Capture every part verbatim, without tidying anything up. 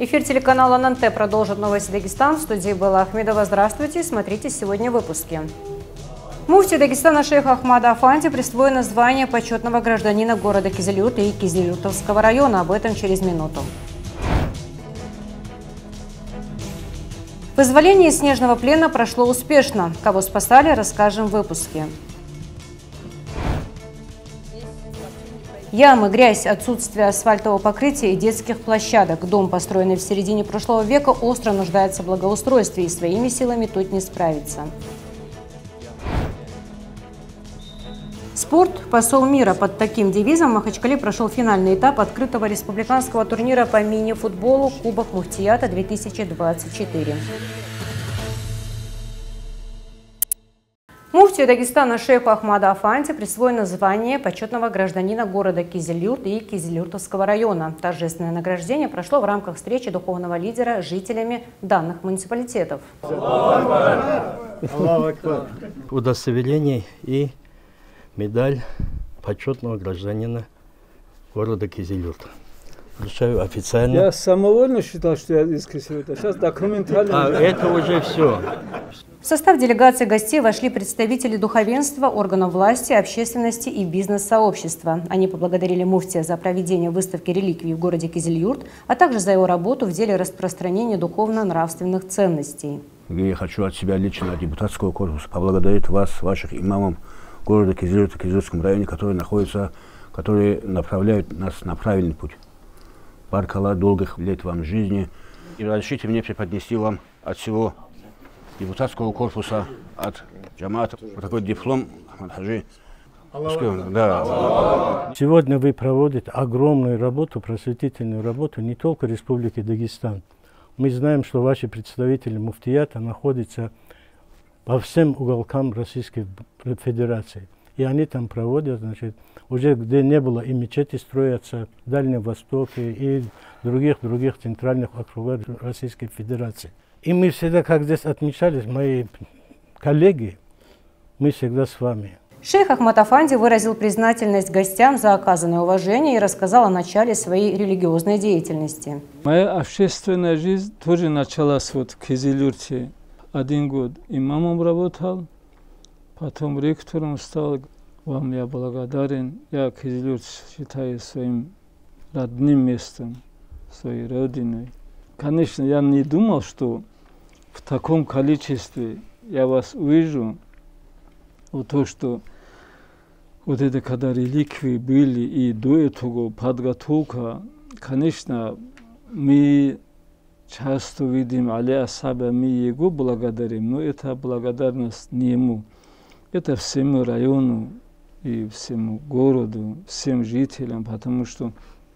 Эфир телеканала ННТ продолжит новости Дагестан. В студии Белла Ахмедова. Здравствуйте. Смотрите сегодня в выпуске. Муфти Дагестана шейха Ахмада Афанди присвоено звание почетного гражданина города Кизилюрт и Кизилюртовского района. Об этом через минуту. Вызволение из снежного плена прошло успешно. Кого спасали, расскажем в выпуске. Ямы, грязь, отсутствие асфальтового покрытия и детских площадок. Дом, построенный в середине прошлого века, остро нуждается в благоустройстве и своими силами тут не справится. Спорт «Посол мира». Под таким девизом в Махачкале прошел финальный этап открытого республиканского турнира по мини-футболу Кубок Муфтията две тысячи двадцать четыре. Муфтию Дагестана шейху Ахмаду Афанди присвоено звание почетного гражданина города Кизилюрт и Кизилюртовского района. Торжественное награждение прошло в рамках встречи духовного лидера с жителями данных муниципалитетов. Удостоверение и медаль почетного гражданина города Кизилюрт. Вручаю официально. Я самовольно считал, что я из Кизилюрта. Сейчас документально. А это уже все. В состав делегации гостей вошли представители духовенства, органов власти, общественности и бизнес-сообщества. Они поблагодарили муфтия за проведение выставки реликвий в городе Кизилюрт, а также за его работу в деле распространения духовно-нравственных ценностей. Я хочу от себя лично, от депутатского корпуса, поблагодарить вас, ваших имамов города Кизилюрта, Кизилюртском районе, которые находятся, которые направляют нас на правильный путь. Баркала, долгих лет вам жизни. И разрешите мне преподнести вам от всего депутатского корпуса, от джамаата, такой диплом. Да. Сегодня вы проводите огромную работу, просветительную работу не только в Республике Дагестан. Мы знаем, что ваши представители муфтията находятся по всем уголкам Российской Федерации. И они там проводят, значит, уже где не было и мечети строятся, в Дальнем Востоке и других других центральных округах Российской Федерации. И мы всегда, как здесь отмечались мои коллеги, мы всегда с вами. Шейх Ахмад Афанди выразил признательность гостям за оказанное уважение и рассказал о начале своей религиозной деятельности. Моя общественная жизнь тоже началась вот в Кизилюрте. Один год имамом работал, потом ректором стал. Вам я благодарен. Я Кизилюрт считаю своим родным местом, своей родиной. Конечно, я не думал, что в таком количестве я вас увижу. Вот то, что вот это когда реликвии были и до этого подготовка, конечно, мы часто видим Али Асаба, мы его благодарим, но это благодарность не ему. Это всему району и всему городу, всем жителям, потому что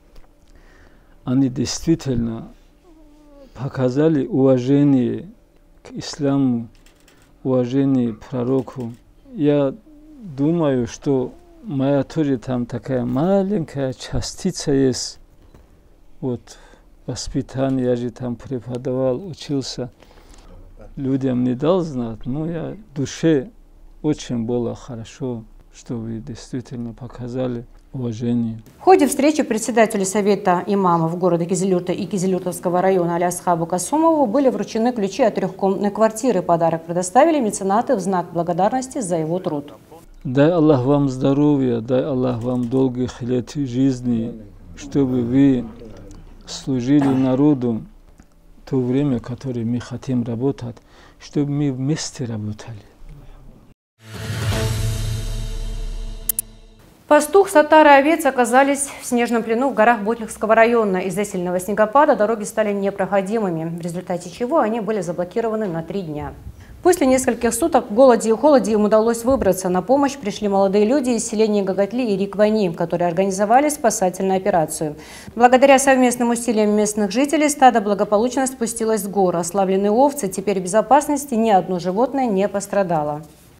они действительно показали уважение к исламу, уважение к пророку. Я думаю, что моя тоже там такая маленькая частица есть. Вот воспитание, я же там преподавал, учился. Людям не дал знать, но я в душе очень было хорошо, что вы действительно показали уважение. В ходе встречи председателю Совета имамов города Кизилюрта и Кизилюртовского района Алясхабу Касумову были вручены ключи от трехкомнатной квартиры. Подарок предоставили меценаты в знак благодарности за его труд. Дай Аллах вам здоровья, дай Аллах вам долгих лет жизни, чтобы вы служили народу в то время, которое мы хотим работать, чтобы мы вместе работали. Пастух, сатара и овец оказались в снежном плену в горах Ботлихского района. Из-за сильного снегопада дороги стали непроходимыми, в результате чего они были заблокированы на три дня. После нескольких суток в голоде и холоде им удалось выбраться. На помощь пришли молодые люди из селения Гагатли и Риквани, которые организовали спасательную операцию. Благодаря совместным усилиям местных жителей стадо благополучно спустилось с гор. Ослабленные овцы теперь в безопасности, ни одно животное не пострадало.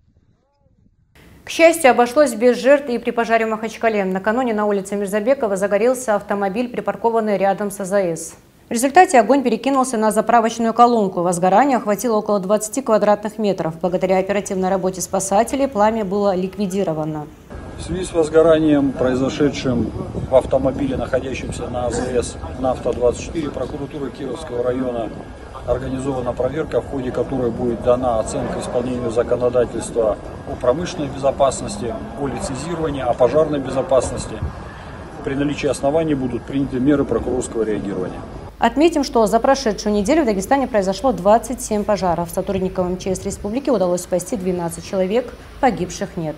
К счастью, обошлось без жертв и при пожаре в Махачкале. Накануне на улице Мирзабекова загорелся автомобиль, припаркованный рядом с АЗС. В результате огонь перекинулся на заправочную колонку. Возгорание охватило около двадцати квадратных метров. Благодаря оперативной работе спасателей пламя было ликвидировано. В связи с возгоранием, произошедшим в автомобиле, находящемся на АЗС «Нафта двадцать четыре», прокуратура Кировского района организована проверка, в ходе которой будет дана оценка исполнению законодательства о промышленной безопасности, о лицензировании, о пожарной безопасности. При наличии оснований будут приняты меры прокурорского реагирования. Отметим, что за прошедшую неделю в Дагестане произошло двадцать семь пожаров. Сотрудникам эм че эс республики удалось спасти двенадцать человек, погибших нет.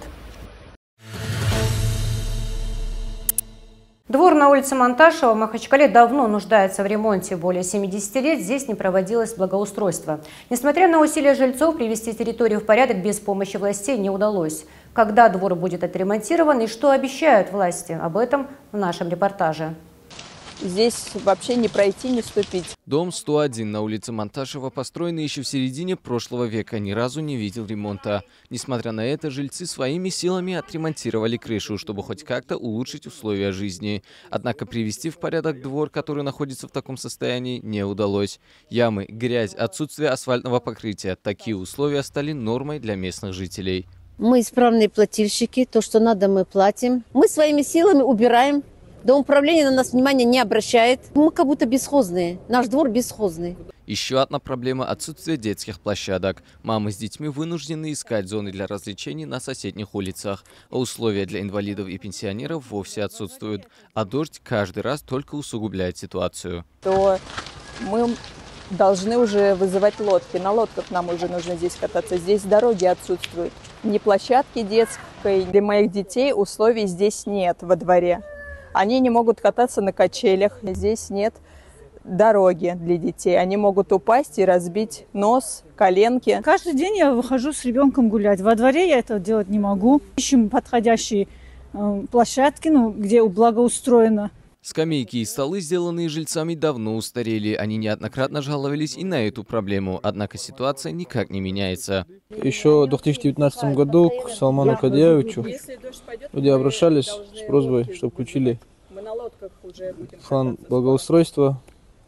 Двор на улице Монташева в Махачкале давно нуждается в ремонте. Более семидесяти лет здесь не проводилось благоустройство. Несмотря на усилия жильцов, привести территорию в порядок без помощи властей не удалось. Когда двор будет отремонтирован и что обещают власти? Об этом в нашем репортаже. Здесь вообще не пройти, не ступить. Дом сто один на улице Монташева, построенный еще в середине прошлого века, ни разу не видел ремонта. Несмотря на это, жильцы своими силами отремонтировали крышу, чтобы хоть как-то улучшить условия жизни. Однако привести в порядок двор, который находится в таком состоянии, не удалось. Ямы, грязь, отсутствие асфальтного покрытия – такие условия стали нормой для местных жителей. Мы исправные плательщики, то, что надо, мы платим. Мы своими силами убираем. Дом управления на нас внимания не обращает. Мы как будто бесхозные. Наш двор бесхозный. Еще одна проблема – отсутствие детских площадок. Мамы с детьми вынуждены искать зоны для развлечений на соседних улицах. А условия для инвалидов и пенсионеров вовсе отсутствуют. А дождь каждый раз только усугубляет ситуацию. То мы должны уже вызывать лодки. На лодках нам уже нужно здесь кататься. Здесь дороги отсутствуют. Ни площадки детской. Для моих детей условий здесь нет во дворе. Они не могут кататься на качелях. Здесь нет дороги для детей. Они могут упасть и разбить нос, коленки. Каждый день я выхожу с ребенком гулять. Во дворе я этого делать не могу. Ищем подходящие э, площадки, ну, где благоустроено. Скамейки и столы, сделанные жильцами, давно устарели. Они неоднократно жаловались и на эту проблему. Однако ситуация никак не меняется. Еще в две тысячи девятнадцатом году к Салману Кадьяевичу люди обращались с просьбой, чтобы включили план благоустройства.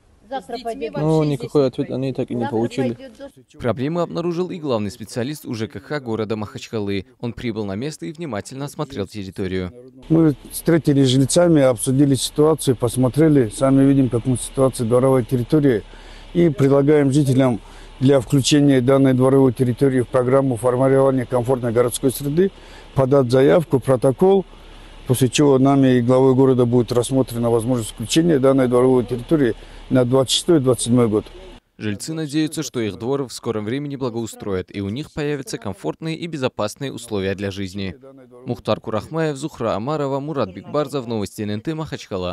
Но никакой ответ они так и не получили. Проблемы обнаружил и главный специалист УЖКХ города Махачкалы. Он прибыл на место и внимательно осмотрел территорию. Мы встретились с жильцами, обсудили ситуацию, посмотрели, сами видим, какую ситуацию дворовой территории. И предлагаем жителям для включения данной дворовой территории в программу формирования комфортной городской среды подать заявку, протокол, после чего нами и главой города будет рассмотрена возможность включения данной дворовой территории на двадцать шестой — двадцать седьмой год. Жильцы надеются, что их двор в скором времени благоустроят, и у них появятся комфортные и безопасные условия для жизни. Мухтар Курахмаев, Зухра Амарова, Мурат Бикбарзов, новости эн эн тэ, Махачкала.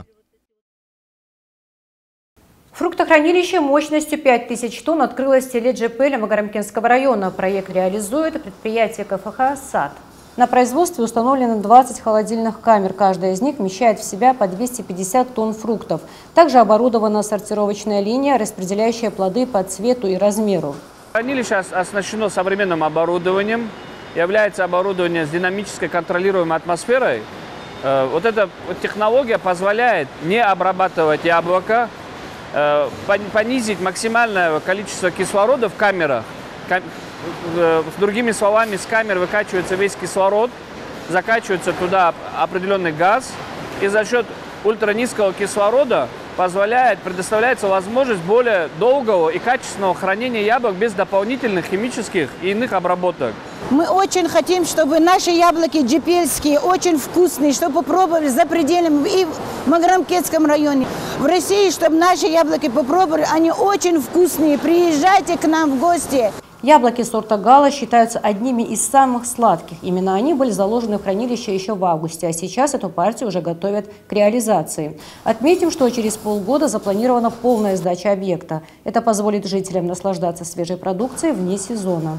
Фруктохранилище мощностью пять тысяч тонн открылось в селе Джепеля Магарамкентского района. Проект реализует предприятие ка эф ха «Сад». На производстве установлено двадцать холодильных камер. Каждая из них вмещает в себя по двести пятьдесят тонн фруктов. Также оборудована сортировочная линия, распределяющая плоды по цвету и размеру. Хранилище оснащено современным оборудованием. Является оборудование с динамической контролируемой атмосферой. Вот эта технология позволяет не обрабатывать яблоко, понизить максимальное количество кислорода в камерах. С другими словами, с камер выкачивается весь кислород, закачивается туда определенный газ, и за счет ультранизкого кислорода позволяет, предоставляется возможность более долгого и качественного хранения яблок без дополнительных химических и иных обработок. Мы очень хотим, чтобы наши яблоки джепельские, очень вкусные, чтобы попробовали за пределами и в Магарамкентском районе. В России, чтобы наши яблоки попробовали, они очень вкусные. Приезжайте к нам в гости. Яблоки сорта Гала считаются одними из самых сладких. Именно они были заложены в хранилище еще в августе, а сейчас эту партию уже готовят к реализации. Отметим, что через полгода запланирована полная сдача объекта. Это позволит жителям наслаждаться свежей продукцией вне сезона.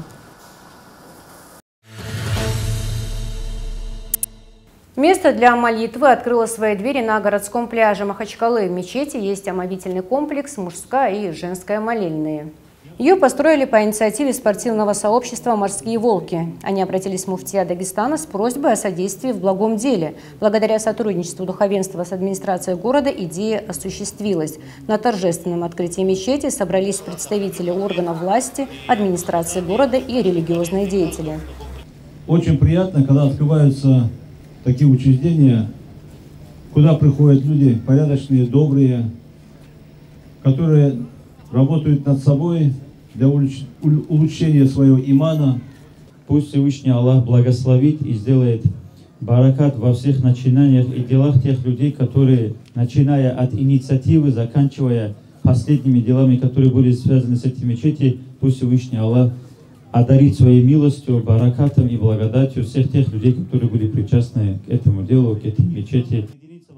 Место для молитвы открыло свои двери на городском пляже Махачкалы. В мечети есть омовительный комплекс, мужская и женская молельные. Ее построили по инициативе спортивного сообщества «Морские волки». Они обратились в муфтия Дагестана с просьбой о содействии в благом деле. Благодаря сотрудничеству духовенства с администрацией города идея осуществилась. На торжественном открытии мечети собрались представители органов власти, администрации города и религиозные деятели. Очень приятно, когда открываются такие учреждения, куда приходят люди порядочные, добрые, которые работают над собой для улучшения своего имана. Пусть Всевышний Аллах благословит и сделает баракат во всех начинаниях и делах тех людей, которые, начиная от инициативы, заканчивая последними делами, которые были связаны с этими мечетями, пусть Всевышний Аллах одарит своей милостью, баракатом и благодатью всех тех людей, которые были причастны к этому делу, к этой мечети.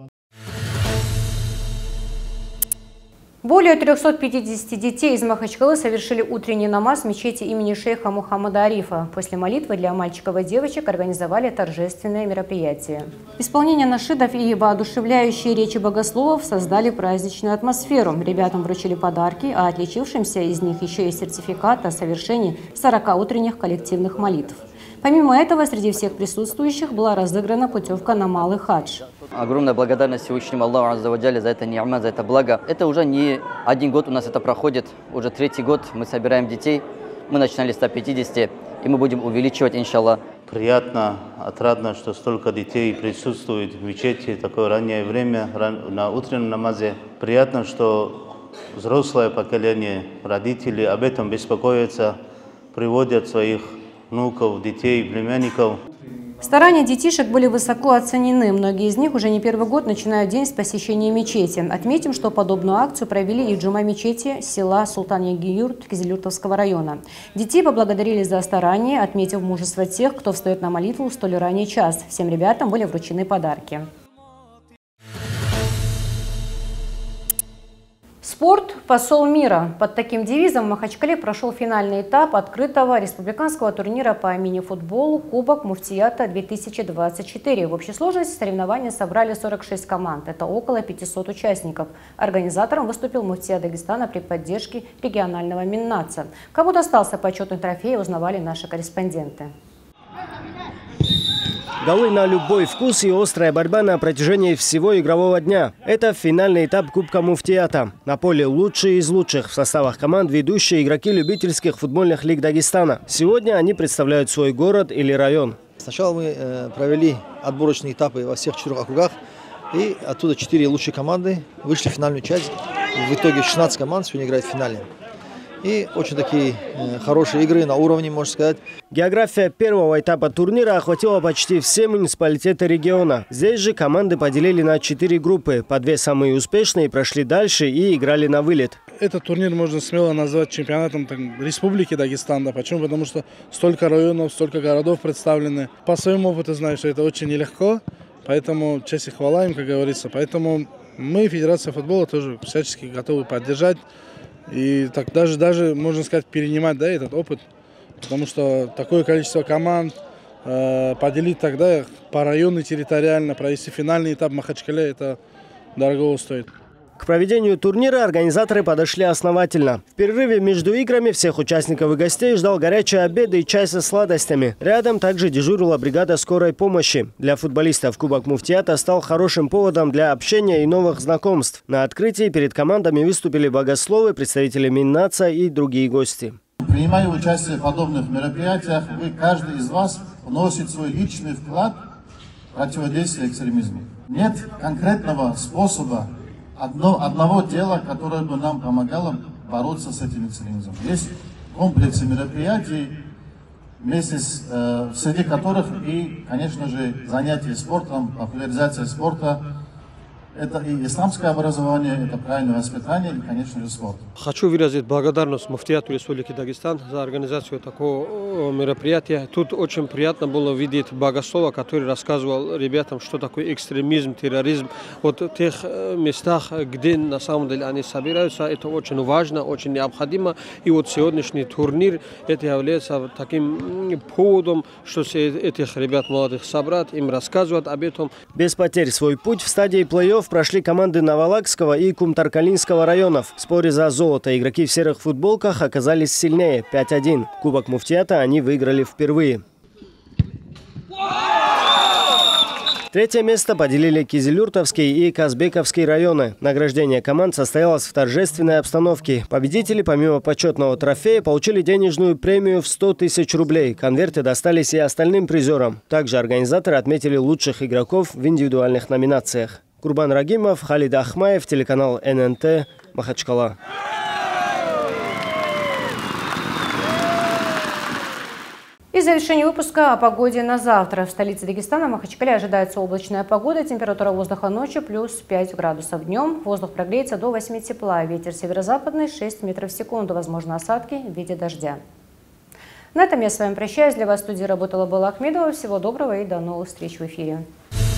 Более трёхсот пятидесяти детей из Махачкалы совершили утренний намаз в мечети имени шейха Мухаммада Арифа. После молитвы для мальчиков и девочек организовали торжественное мероприятие. Исполнение нашидов и воодушевляющие речи богословов создали праздничную атмосферу. Ребятам вручили подарки, а отличившимся из них еще и сертификат о совершении сорока утренних коллективных молитв. Помимо этого, среди всех присутствующих была разыграна путевка на Малый хадж. Огромная благодарность Всевышнему Аллаху Азза ва Джалля за это ни'ма, за это благо. Это уже не один год у нас это проходит, уже третий год мы собираем детей. Мы начинали с ста пятидесяти, и мы будем увеличивать, иншаллах. Приятно, отрадно, что столько детей присутствует в мечети в такое раннее время, на утреннем намазе. Приятно, что взрослое поколение, родители об этом беспокоятся, приводят своих внуков, детей, племянников. Старания детишек были высоко оценены. Многие из них уже не первый год начинают день с посещения мечети. Отметим, что подобную акцию провели и в джума-мечети села Султан-Ягиюрт Кизилюртовского района. Детей поблагодарили за старания, отметив мужество тех, кто встает на молитву в столь ранний час. Всем ребятам были вручены подарки. Спорт – посол мира. Под таким девизом в Махачкале прошел финальный этап открытого республиканского турнира по мини-футболу «Кубок Муфтията-две тысячи двадцать четыре». В общей сложности соревнования собрали сорок шесть команд. Это около пятисот участников. Организатором выступил муфтия Дагестана при поддержке регионального Миннаца. Кому достался почетный трофей, узнавали наши корреспонденты. Голы на любой вкус и острая борьба на протяжении всего игрового дня. Это финальный этап Кубка Муфтията. На поле лучшие из лучших в составах команд ведущие игроки любительских футбольных лиг Дагестана. Сегодня они представляют свой город или район. Сначала мы э, провели отборочные этапы во всех четырех округах. И оттуда четыре лучшие команды вышли в финальную часть. В итоге шестнадцать команд сегодня играет в финале. И очень такие э, хорошие игры на уровне, можно сказать. География первого этапа турнира охватила почти все муниципалитеты региона. Здесь же команды поделили на четыре группы. По две самые успешные прошли дальше и играли на вылет. Этот турнир можно смело назвать чемпионатом так, Республики Дагестан. Да. Почему? Потому что столько районов, столько городов представлены. По своему опыту знаю, что это очень нелегко. Поэтому честь и хвала им, как говорится. Поэтому мы, Федерация футбола, тоже всячески готовы поддержать. И так даже, даже, можно сказать, перенимать, да, этот опыт. Потому что такое количество команд э, поделить тогда по району территориально, провести финальный этап в Махачкале, это дорого стоит. К проведению турнира организаторы подошли основательно. В перерыве между играми всех участников и гостей ждал горячий обед и чай со сладостями. Рядом также дежурила бригада скорой помощи. Для футболистов Кубок Муфтията стал хорошим поводом для общения и новых знакомств. На открытии перед командами выступили богословы, представители Миннаца и другие гости. Принимая участие в подобных мероприятиях, вы, каждый из вас вносит свой личный вклад в противодействие экстремизму. Нет конкретного способа, Одно, одного дела, которое бы нам помогало бороться с этим экстремизмом. Есть комплексы мероприятий, вместе с, э, среди которых и, конечно же, занятия спортом, популяризация спорта. Это и исламское образование, это правильное воспитание и, конечно же, спорт. Хочу выразить благодарность Муфтияту Республики Дагестан за организацию такого мероприятия. Тут очень приятно было видеть богослова, который рассказывал ребятам, что такое экстремизм, терроризм. Вот в тех местах, где на самом деле они собираются, это очень важно, очень необходимо. И вот сегодняшний турнир, это является таким поводом, что этих ребят молодых собрать, им рассказывать об этом. Без потерь свой путь в стадии плей-офф прошли команды Навалакского и Кумтаркалинского районов. В споре за золото игроки в серых футболках оказались сильнее – пять один. Кубок Муфтията они выиграли впервые. Третье место поделили Кизилюртовский и Казбековский районы. Награждение команд состоялось в торжественной обстановке. Победители, помимо почетного трофея, получили денежную премию в сто тысяч рублей. Конверты достались и остальным призерам. Также организаторы отметили лучших игроков в индивидуальных номинациях. Курбан Рагимов, Халид Ахмаев, телеканал эн эн тэ, Махачкала. И завершение выпуска о погоде на завтра. В столице Дагестана, Махачкале, ожидается облачная погода. Температура воздуха ночью плюс пять градусов. Днем воздух прогреется до восьми тепла. Ветер северо-западный шесть метров в секунду. Возможно осадки в виде дождя. На этом я с вами прощаюсь. Для вас в студии работала Белла Ахмедова. Всего доброго и до новых встреч в эфире.